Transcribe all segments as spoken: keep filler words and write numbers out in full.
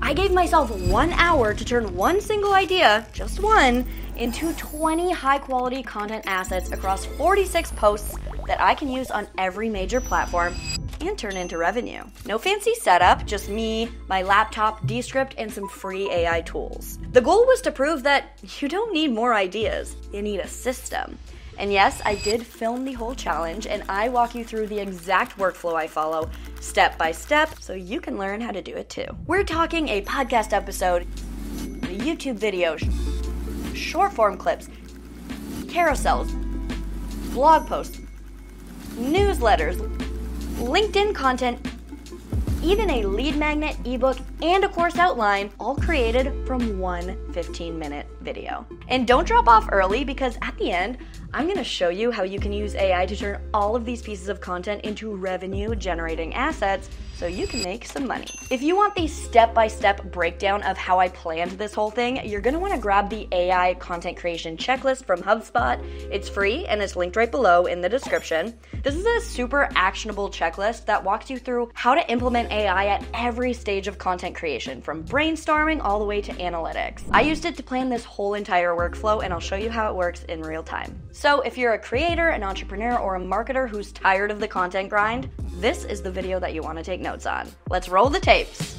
I gave myself one hour to turn one single idea, just one, into twenty high-quality content assets across forty-six posts that I can use on every major platform and turn into revenue. No fancy setup, just me, my laptop, Descript, and some free A I tools. The goal was to prove that you don't need more ideas, you need a system. And yes, I did film the whole challenge, and I walk you through the exact workflow I follow, step by step, so you can learn how to do it too. We're talking a podcast episode, a YouTube video, short form clips, carousels, blog posts, newsletters, LinkedIn content, even a lead magnet, ebook, and a course outline, all created from one fifteen minute video. And don't drop off early, because at the end, I'm gonna show you how you can use A I to turn all of these pieces of content into revenue generating assets so you can make some money. If you want the step-by-step breakdown of how I planned this whole thing, you're gonna wanna grab the A I content creation checklist from HubSpot. It's free and it's linked right below in the description. This is a super actionable checklist that walks you through how to implement A I at every stage of content creation, from brainstorming all the way to analytics. I used it to plan this whole entire workflow, and I'll show you how it works in real time. So if you're a creator, an entrepreneur, or a marketer who's tired of the content grind, this is the video that you want to take notes on. Let's roll the tapes.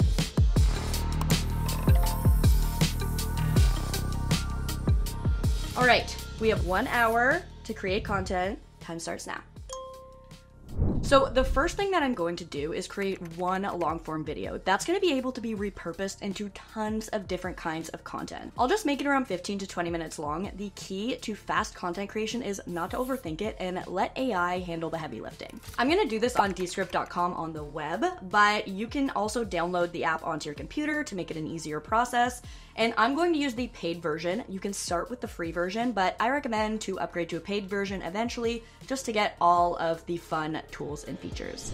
All right, we have one hour to create content. Time starts now. So the first thing that I'm going to do is create one long form video. That's going to be able to be repurposed into tons of different kinds of content. I'll just make it around fifteen to twenty minutes long. The key to fast content creation is not to overthink it and let A I handle the heavy lifting. I'm going to do this on descript dot com on the web, but you can also download the app onto your computer to make it an easier process. And I'm going to use the paid version. You can start with the free version, but I recommend to upgrade to a paid version eventually just to get all of the fun tools and features.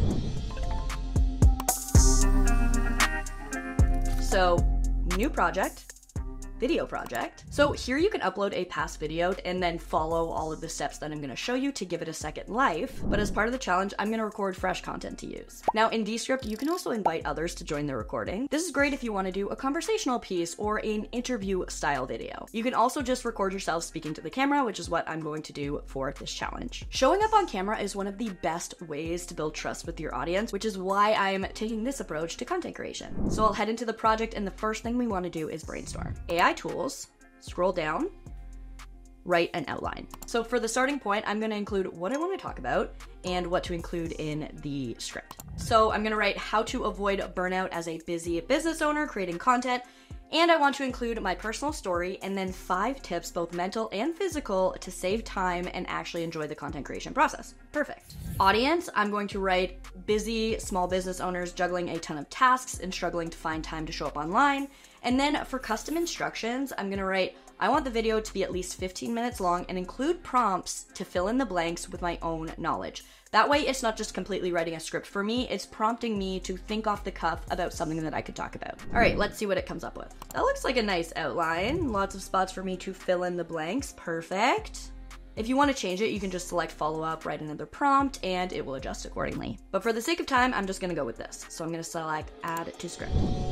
So, new project. Video project. So here you can upload a past video and then follow all of the steps that I'm going to show you to give it a second life. But as part of the challenge, I'm going to record fresh content to use. Now in Descript, you can also invite others to join the recording. This is great if you want to do a conversational piece or an interview style video. You can also just record yourself speaking to the camera, which is what I'm going to do for this challenge. Showing up on camera is one of the best ways to build trust with your audience, which is why I'm taking this approach to content creation. So I'll head into the project, and the first thing we want to do is brainstorm. A I tools, scroll down, write an outline. So for the starting point, I'm going to include what I want to talk about and what to include in the script. So I'm going to write how to avoid burnout as a busy business owner creating content, and I want to include my personal story and then five tips, both mental and physical, to save time and actually enjoy the content creation process. Perfect. Audience, I'm going to write busy small business owners juggling a ton of tasks and struggling to find time to show up online. And then for custom instructions, I'm gonna write, I want the video to be at least fifteen minutes long and include prompts to fill in the blanks with my own knowledge. That way, it's not just completely writing a script for me, it's prompting me to think off the cuff about something that I could talk about. All right, let's see what it comes up with. That looks like a nice outline. Lots of spots for me to fill in the blanks. Perfect. If you want to change it, you can just select follow up, write another prompt, and it will adjust accordingly. But for the sake of time, I'm just gonna go with this. So I'm gonna select add to script.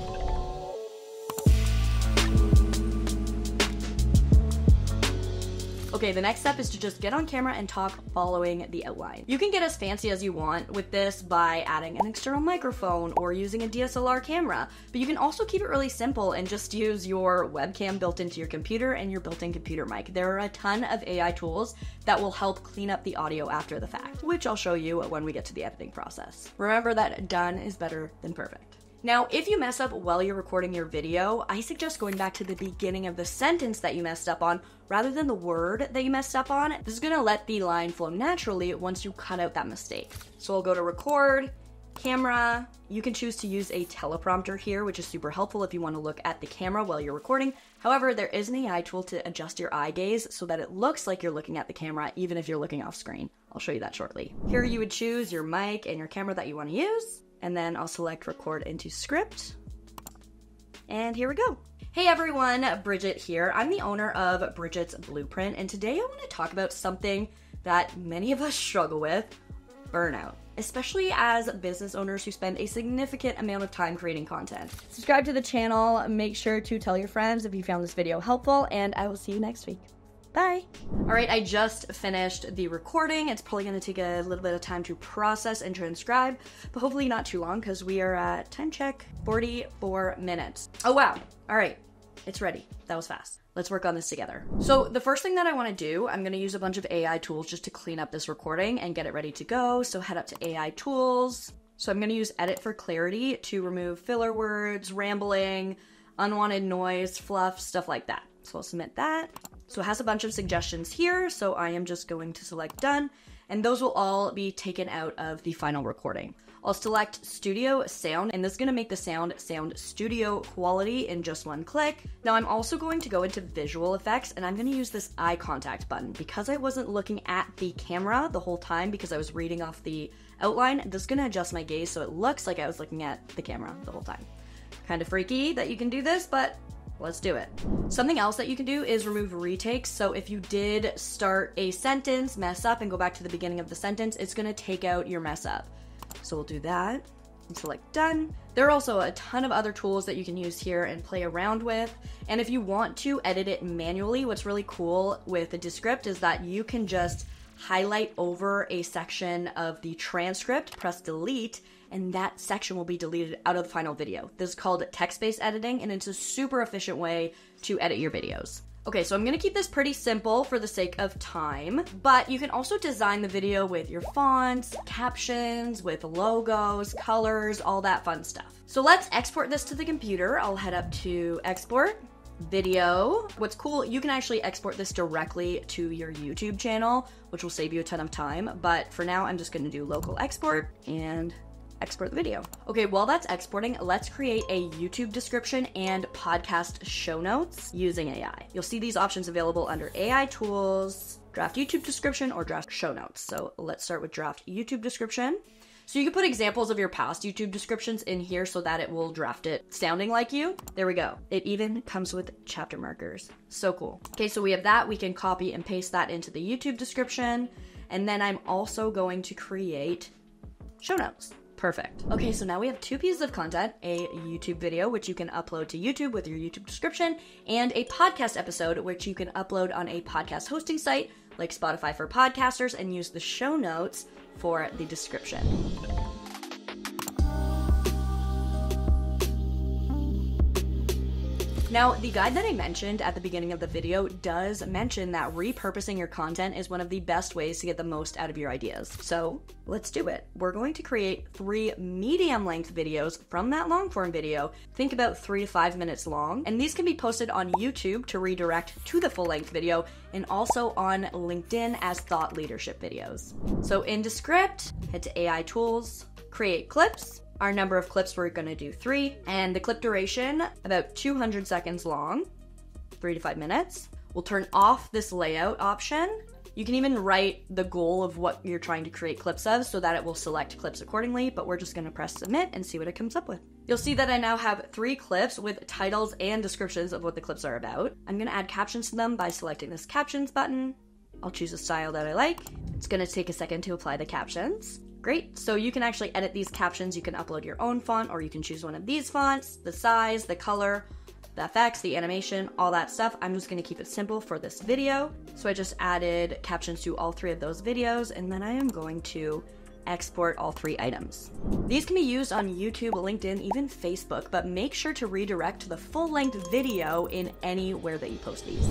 Okay, the next step is to just get on camera and talk following the outline. You can get as fancy as you want with this by adding an external microphone or using a D S L R camera, but you can also keep it really simple and just use your webcam built into your computer and your built-in computer mic. There are a ton of A I tools that will help clean up the audio after the fact, which I'll show you when we get to the editing process. Remember that done is better than perfect. Now, if you mess up while you're recording your video, I suggest going back to the beginning of the sentence that you messed up on rather than the word that you messed up on. This is gonna let the line flow naturally once you cut out that mistake. So I'll go to record, camera. You can choose to use a teleprompter here, which is super helpful if you want to look at the camera while you're recording. However, there is an A I tool to adjust your eye gaze so that it looks like you're looking at the camera even if you're looking off screen. I'll show you that shortly. Here you would choose your mic and your camera that you want to use. And then I'll select record into script. And here we go. Hey everyone, Bridget here. I'm the owner of Bridget's Blueprint, and today I want to talk about something that many of us struggle with, burnout. especially as business owners who spend a significant amount of time creating content. Subscribe to the channel, make sure to tell your friends if you found this video helpful, and I will see you next week. Bye. All right, I just finished the recording. It's probably gonna take a little bit of time to process and transcribe, but hopefully not too long because we are at, time check, forty-four minutes. Oh wow, all right, it's ready. That was fast. Let's work on this together. So the first thing that I wanna do, I'm gonna use a bunch of A I tools just to clean up this recording and get it ready to go. So head up to A I tools. So I'm gonna use Edit for Clarity to remove filler words, rambling, unwanted noise, fluff, stuff like that. So I'll submit that. So it has a bunch of suggestions here, so I am just going to select done, and those will all be taken out of the final recording. I'll select studio sound, and this is gonna make the sound sound studio quality in just one click. Now I'm also going to go into visual effects, and I'm gonna use this eye contact button. Because I wasn't looking at the camera the whole time because I was reading off the outline, this is gonna adjust my gaze so it looks like I was looking at the camera the whole time. Kind of freaky that you can do this, but let's do it. Something else that you can do is remove retakes. So if you did start a sentence, mess up, and go back to the beginning of the sentence, it's gonna take out your mess up. So we'll do that and select done. There are also a ton of other tools that you can use here and play around with. And if you want to edit it manually, what's really cool with the Descript is that you can just highlight over a section of the transcript, press delete, and that section will be deleted out of the final video. This is called text-based editing, and it's a super efficient way to edit your videos. Okay, so I'm gonna keep this pretty simple for the sake of time, but you can also design the video with your fonts, captions, with logos, colors, all that fun stuff. So let's export this to the computer. I'll head up to Export, Video. What's cool, you can actually export this directly to your YouTube channel, which will save you a ton of time, but for now, I'm just gonna do local export and export the video. Okay, while that's exporting, let's create a YouTube description and podcast show notes using A I. You'll see these options available under A I tools, draft YouTube description, or draft show notes. So let's start with draft YouTube description. So you can put examples of your past YouTube descriptions in here so that it will draft it sounding like you. There we go. It even comes with chapter markers. So cool. Okay, so we have that. We can copy and paste that into the YouTube description. And then I'm also going to create show notes. Perfect. Okay, so now we have two pieces of content, a YouTube video, which you can upload to YouTube with your YouTube description, and a podcast episode, which you can upload on a podcast hosting site like Spotify for podcasters and use the show notes for the description. Now, the guide that I mentioned at the beginning of the video does mention that repurposing your content is one of the best ways to get the most out of your ideas. So let's do it. We're going to create three medium length videos from that long form video. Think about three to five minutes long. And these can be posted on YouTube to redirect to the full length video, and also on LinkedIn as thought leadership videos. So in Descript, head to A I tools, create clips. Our number of clips, we're gonna do three, and the clip duration, about two hundred seconds long, three to five minutes. We'll turn off this layout option. You can even write the goal of what you're trying to create clips of so that it will select clips accordingly, but we're just gonna press submit and see what it comes up with. You'll see that I now have three clips with titles and descriptions of what the clips are about. I'm gonna add captions to them by selecting this captions button. I'll choose a style that I like. It's gonna take a second to apply the captions. Great, so you can actually edit these captions. You can upload your own font, or you can choose one of these fonts, the size, the color, the effects, the animation, all that stuff. I'm just gonna keep it simple for this video. So I just added captions to all three of those videos, and then I am going to export all three items. These can be used on YouTube, LinkedIn, even Facebook, but make sure to redirect to the full-length video in anywhere that you post these.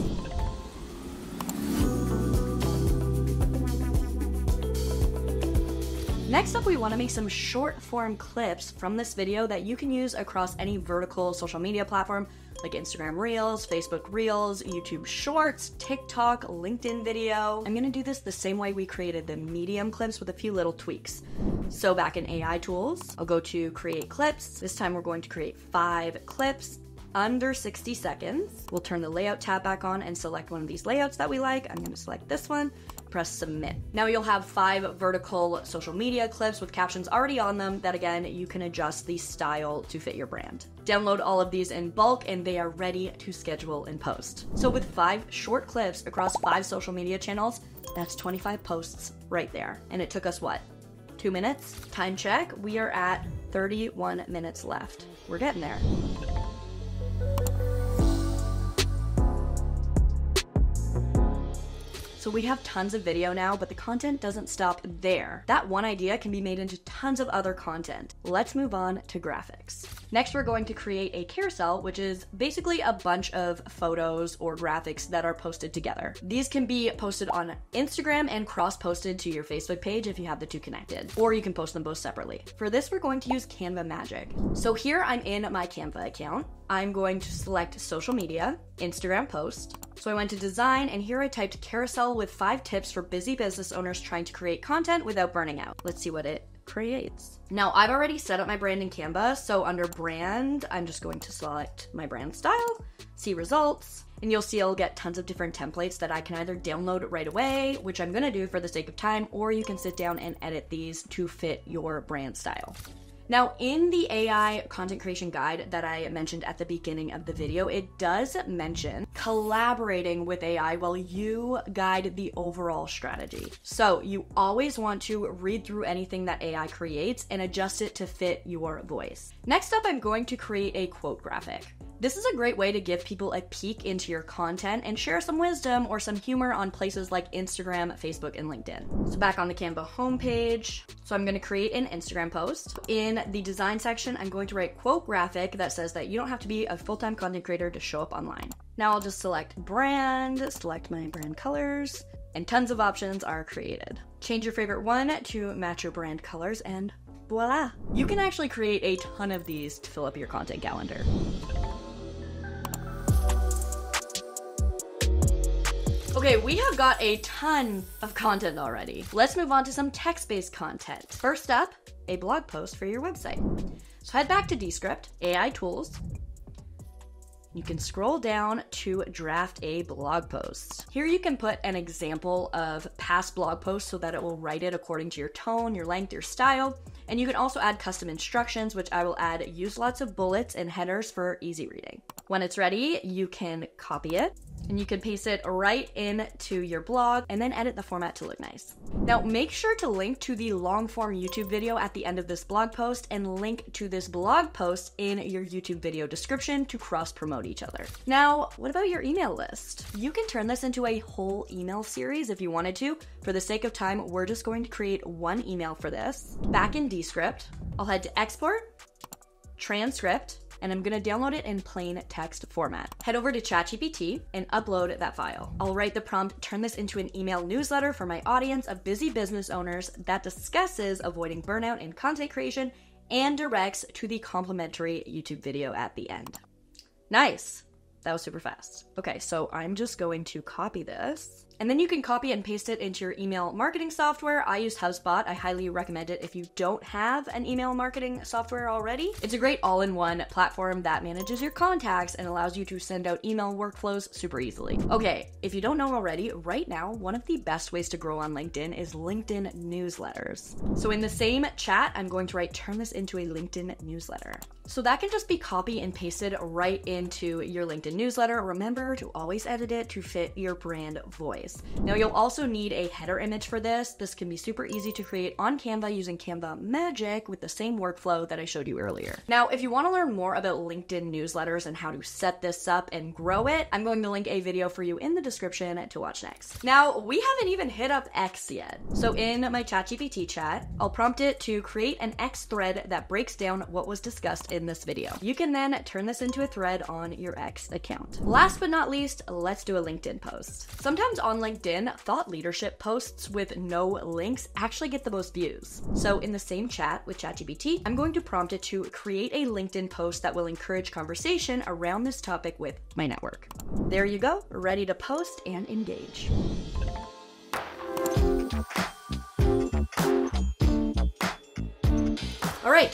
Next up, we want to make some short form clips from this video that you can use across any vertical social media platform like Instagram Reels, Facebook Reels, YouTube Shorts, TikTok, LinkedIn video. I'm gonna do this the same way we created the medium clips with a few little tweaks. So back in A I tools, I'll go to create clips. This time we're going to create five clips under sixty seconds. We'll turn the layout tab back on and select one of these layouts that we like. I'm gonna select this one, press submit. Now you'll have five vertical social media clips with captions already on them that, again, you can adjust the style to fit your brand. Download all of these in bulk and they are ready to schedule and post. So with five short clips across five social media channels, that's twenty-five posts right there. And it took us what? Two minutes. Time check. We are at thirty-one minutes left. We're getting there. So we have tons of video now, but the content doesn't stop there. That one idea can be made into tons of other content. Let's move on to graphics. Next, we're going to create a carousel, which is basically a bunch of photos or graphics that are posted together. These can be posted on Instagram and cross-posted to your Facebook page if you have the two connected, or you can post them both separately. For this, we're going to use Canva Magic. So here I'm in my Canva account. I'm going to select social media, Instagram post. So I went to design, and here I typed carousel with five tips for busy business owners trying to create content without burning out. Let's see what it creates. Now I've already set up my brand in Canva, so under brand, I'm just going to select my brand style, see results, and you'll see I'll get tons of different templates that I can either download right away, which I'm gonna do for the sake of time, or you can sit down and edit these to fit your brand style. Now, in the A I content creation guide that I mentioned at the beginning of the video, it does mention collaborating with A I while you guide the overall strategy. So you always want to read through anything that A I creates and adjust it to fit your voice. Next up, I'm going to create a quote graphic. This is a great way to give people a peek into your content and share some wisdom or some humor on places like Instagram, Facebook, and LinkedIn. So back on the Canva homepage, so I'm gonna create an Instagram post. In the design section, I'm going to write quote graphic that says that you don't have to be a full-time content creator to show up online. Now I'll just select brand, select my brand colors, and tons of options are created. Change your favorite one to match your brand colors, and voila! You can actually create a ton of these to fill up your content calendar. Okay, we have got a ton of content already. Let's move on to some text-based content. First up, a blog post for your website. So head back to Descript, A I tools. You can scroll down to draft a blog post. Here you can put an example of past blog posts so that it will write it according to your tone, your length, your style. And you can also add custom instructions, which I will add use lots of bullets and headers for easy reading. When it's ready, you can copy it and you can paste it right into your blog and then edit the format to look nice. Now make sure to link to the long form YouTube video at the end of this blog post and link to this blog post in your YouTube video description to cross promote each other. Now, what about your email list? You can turn this into a whole email series if you wanted to. For the sake of time, we're just going to create one email for this. Back in Descript, I'll head to export, transcript, and I'm gonna download it in plain text format. Head over to ChatGPT and upload that file. I'll write the prompt, turn this into an email newsletter for my audience of busy business owners that discusses avoiding burnout in content creation and directs to the complimentary YouTube video at the end. Nice. That was super fast. Okay, so I'm just going to copy this. And then you can copy and paste it into your email marketing software. I use HubSpot. I highly recommend it if you don't have an email marketing software already. It's a great all-in-one platform that manages your contacts and allows you to send out email workflows super easily. Okay, if you don't know already, right now, one of the best ways to grow on LinkedIn is LinkedIn newsletters. So in the same chat, I'm going to write, turn this into a LinkedIn newsletter. So that can just be copy and pasted right into your LinkedIn newsletter. Remember to always edit it to fit your brand voice. Now you'll also need a header image for this. This can be super easy to create on Canva using Canva Magic with the same workflow that I showed you earlier. Now, if you want to learn more about LinkedIn newsletters and how to set this up and grow it, I'm going to link a video for you in the description to watch next. Now, we haven't even hit up X yet. So in my ChatGPT chat, I'll prompt it to create an X thread that breaks down what was discussed in this video. You can then turn this into a thread on your X account. Last but not least, let's do a LinkedIn post. Sometimes on LinkedIn, thought leadership posts with no links actually get the most views. So in the same chat with ChatGPT, I'm going to prompt it to create a LinkedIn post that will encourage conversation around this topic with my network. There you go, ready to post and engage. All right.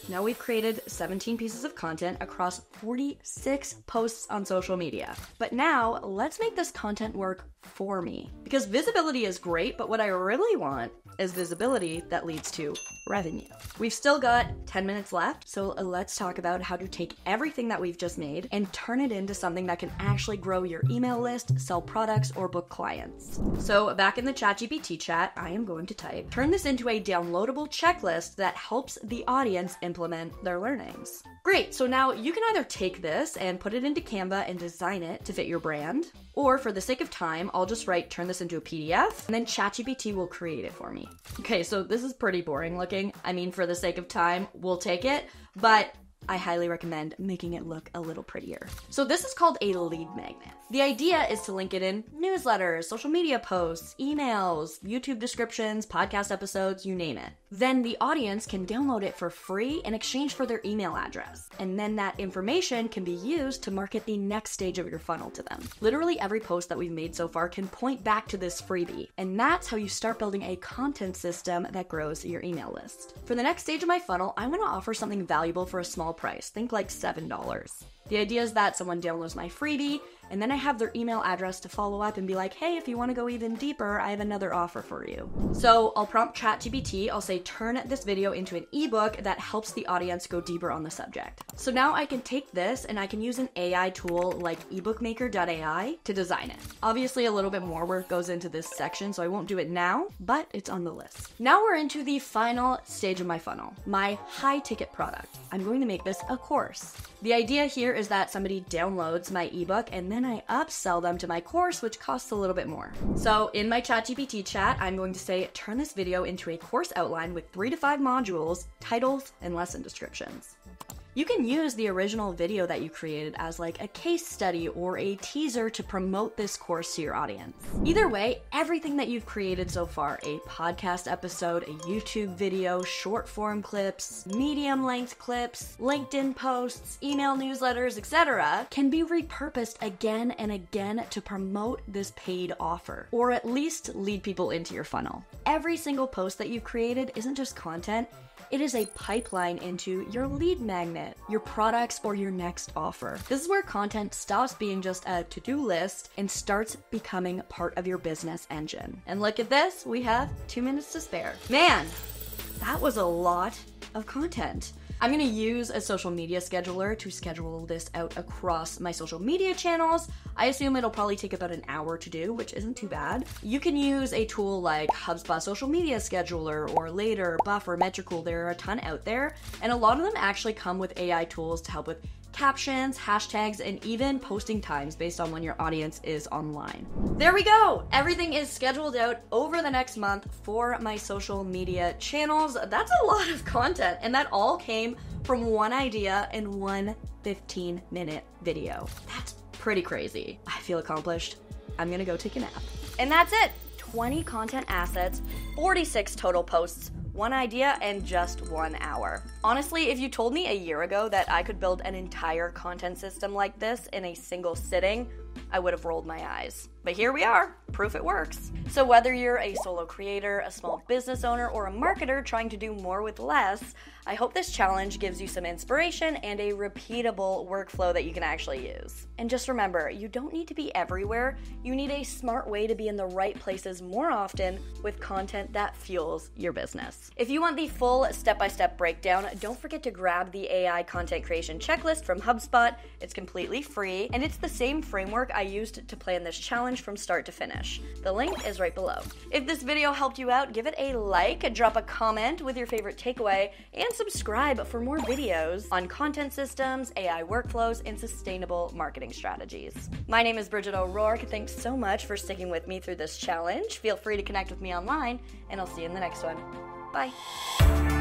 Now we've created seventeen pieces of content across forty-six posts on social media. But now let's make this content work for me. Because visibility is great, but what I really want is visibility that leads to revenue. We've still got ten minutes left, so let's talk about how to take everything that we've just made and turn it into something that can actually grow your email list, sell products, or book clients. So back in the ChatGPT chat, I am going to type, turn this into a downloadable checklist that helps the audience implement their learnings. Great, so now you can either take this and put it into Canva and design it to fit your brand, or for the sake of time, I'll just write, turn this into a P D F, and then ChatGPT will create it for me. Okay, so this is pretty boring looking. I mean, for the sake of time, we'll take it, but I highly recommend making it look a little prettier. So this is called a lead magnet. The idea is to link it in newsletters, social media posts, emails, YouTube descriptions, podcast episodes, you name it. Then the audience can download it for free in exchange for their email address. And then that information can be used to market the next stage of your funnel to them. Literally every post that we've made so far can point back to this freebie. And that's how you start building a content system that grows your email list. For the next stage of my funnel, I want to offer something valuable for a small price. Think like seven dollars. The idea is that someone downloads my freebie, and then I have their email address to follow up and be like, hey, if you want to go even deeper, I have another offer for you. So I'll prompt ChatGPT, I'll say, turn this video into an ebook that helps the audience go deeper on the subject. So now I can take this and I can use an A I tool like ebook maker dot A I to design it. Obviously a little bit more work goes into this section, so I won't do it now, but it's on the list. Now we're into the final stage of my funnel, my high ticket product. I'm going to make this a course. The idea here is that somebody downloads my ebook and then I upsell them to my course, which costs a little bit more. So in my ChatGPT chat, I'm going to say, turn this video into a course outline with three to five modules, titles, and lesson descriptions. You can use the original video that you created as like a case study or a teaser to promote this course to your audience. Either way, everything that you've created so far, a podcast episode, a YouTube video, short form clips, medium length clips, LinkedIn posts, email newsletters, et cetera, can be repurposed again and again to promote this paid offer, or at least lead people into your funnel. Every single post that you've created isn't just content, it is a pipeline into your lead magnet, your products, or your next offer. This is where content stops being just a to-do list and starts becoming part of your business engine. And look at this, we have two minutes to spare. Man, that was a lot of content. I'm gonna use a social media scheduler to schedule this out across my social media channels. I assume it'll probably take about an hour to do, which isn't too bad. You can use a tool like HubSpot Social Media Scheduler or Later, Buffer, Metricool. There are a ton out there, and a lot of them actually come with A I tools to help with captions, hashtags, and even posting times based on when your audience is online. There we go! Everything is scheduled out over the next month for my social media channels. That's a lot of content, and that all came from one idea in one fifteen minute video. That's pretty crazy. I feel accomplished. I'm gonna go take a nap. And that's it! twenty content assets, forty-six total posts, one idea, and just one hour. Honestly, if you told me a year ago that I could build an entire content system like this in a single sitting, I would have rolled my eyes. But here we are, proof it works. So whether you're a solo creator, a small business owner, or a marketer trying to do more with less, I hope this challenge gives you some inspiration and a repeatable workflow that you can actually use. And just remember, you don't need to be everywhere. You need a smart way to be in the right places more often with content that fuels your business. If you want the full step-by-step breakdown, don't forget to grab the A I content creation checklist from HubSpot. It's completely free, and it's the same framework I used to plan this challenge from start to finish. The link is right below. If this video helped you out, give it a like, drop a comment with your favorite takeaway, and subscribe for more videos on content systems, A I workflows, and sustainable marketing strategies. My name is Bridget O'Rourke. Thanks so much for sticking with me through this challenge. Feel free to connect with me online, and I'll see you in the next one. Bye.